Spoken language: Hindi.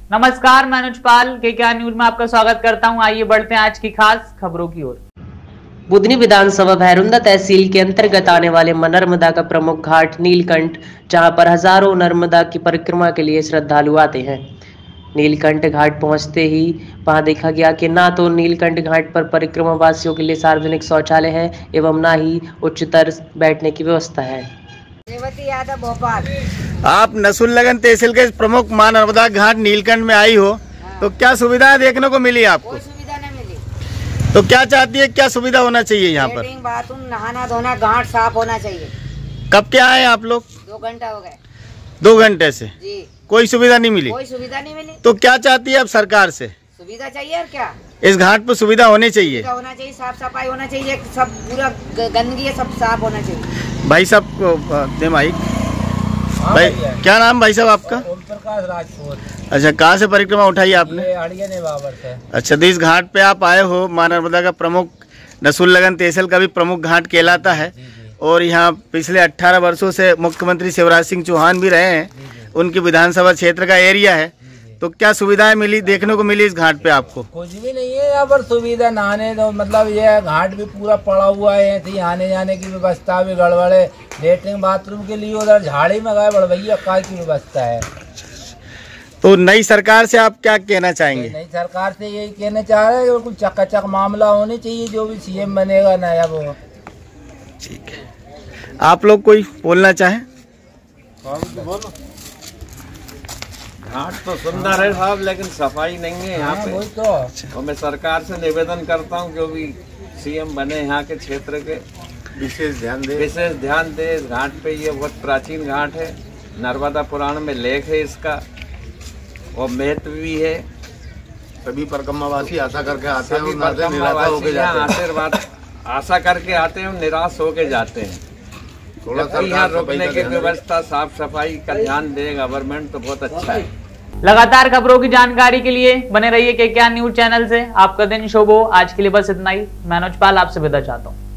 नमस्कार, मैं मनोज पाल के न्यूज में आपका स्वागत करता हूं। आइए बढ़ते हैं आज की खास खबरों की ओर। बुधनी विधानसभा भैरुंदा तहसील के अंतर्गत आने वाले नर्मदा का प्रमुख घाट नीलकंठ, जहां पर हजारों नर्मदा की परिक्रमा के लिए श्रद्धालु आते हैं। नीलकंठ घाट पहुंचते ही वहां देखा गया कि ना तो नीलकंठ घाट पर परिक्रमा वासियों के लिए सार्वजनिक शौचालय है एवं ना ही उच्चतर बैठने की व्यवस्था है। भोपाल। आप नसुल्लगन तहसील के प्रमुख मां नर्मदा घाट नीलकंठ में आई हो, तो क्या सुविधाएं देखने को मिली आपको? कोई सुविधा नहीं मिली। तो क्या चाहती है, क्या सुविधा होना चाहिए यहाँ पर? बाथरूम, नहाना धोना, घाट साफ होना चाहिए। कब क्या आए आप लोग? 2 घंटा हो गए। 2 घंटे से जी। कोई सुविधा नहीं मिली? कोई सुविधा नहीं मिली। तो क्या चाहती है अब सरकार से? सुविधा चाहिए और क्या, इस घाट पर सुविधा होनी चाहिए। होना चाहिए, साफ सफाई होना चाहिए, सब पूरा गंदगी है सब साफ होना चाहिए। भाई साहब दे माइक। भाई क्या नाम भाई साहब आपका? ओम प्रकाश राजपूत। अच्छा, कहाँ से परिक्रमा उठाई आपने? अड़िया बाबर से। अच्छा, तो इस घाट पे आप आए हो। मां नर्मदा का प्रमुख नसुल्लगन तहसील का भी प्रमुख घाट कहलाता है और यहाँ पिछले 18 वर्षों से मुख्यमंत्री शिवराज सिंह चौहान भी रहे हैं। उनकी विधानसभा क्षेत्र का एरिया है। तो क्या सुविधाएं मिली, देखने को मिली इस घाट पे आपको? कुछ भी नहीं है यहाँ पर सुविधा। नहाने तो मतलब ये घाट भी पूरा पड़ा हुआ है, ऐसे ही आने जाने की व्यवस्था भी गड़बड़ है। लेटरिन बाथरूम के लिए उधर झाड़ी में गए बड़भैया काय की व्यवस्था है। तो नई सरकार से आप क्या कहना चाहेंगे? नई सरकार से यही कहना चाह रहे हैं कि कुछ चकाचक मामला होने चाहिए। जो भी सीएम बनेगा नया वो। ठीक है, आप लोग कोई बोलना चाहें? बोलो। घाट तो सुंदर है साहब, लेकिन सफाई नहीं है यहाँ पे। तो मैं सरकार से निवेदन करता हूँ जो भी सीएम बने यहाँ के क्षेत्र के विशेष ध्यान दे इस घाट पे। ये बहुत प्राचीन घाट है, नर्मदा पुराण में लेख है इसका और महत्व भी है। सभी परिक्रमावासी आशा करके आते हैं, आशीर्वाद आशा करके आते हैं, निराश होके जाते हैं। यहाँ रुकने की व्यवस्था, साफ सफाई का ध्यान दे गवर्नमेंट तो बहुत अच्छा है। लगातार खबरों की जानकारी के लिए बने रहिए के न्यूज चैनल से। आपका दिन शुभ हो। आज के लिए बस इतना ही। मैं मनोज पाल आपसे विदा चाहता हूँ।